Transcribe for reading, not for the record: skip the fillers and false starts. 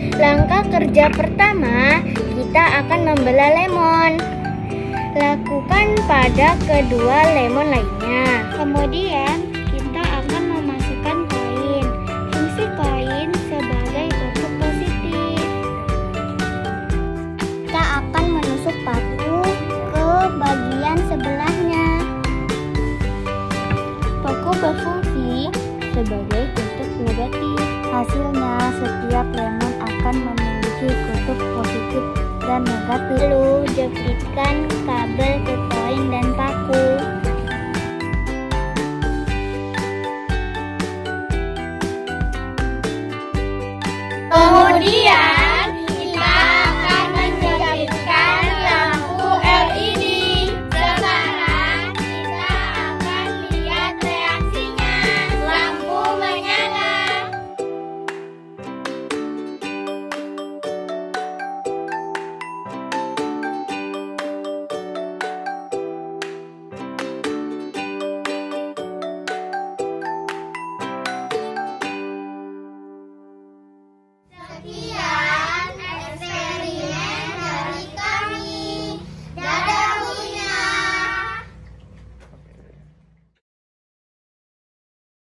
Langkah kerja pertama, kita akan membelah lemon. Lakukan pada kedua lemon lainnya. Kemudian, kita akan memasukkan koin. Fungsi koin sebagai kutub positif. Kita akan menusuk paku ke bagian sebelahnya. Paku berfungsi sebagai kutub negatif. Hasilnya, setiap lemon akan memiliki kutub positif dan negatif. Lalu jeplitkan kabel ke koin dan paku. Kemudian